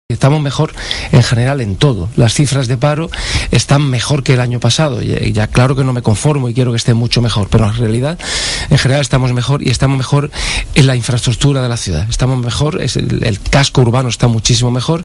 Estamos mejor en general en todo. Las cifras de paro están mejor que el año pasado. Y ya claro que no me conformo y quiero que esté mucho mejor, pero en realidad, en general estamos mejor, y estamos mejor en la infraestructura de la ciudad. Estamos mejor, el casco urbano está muchísimo mejor.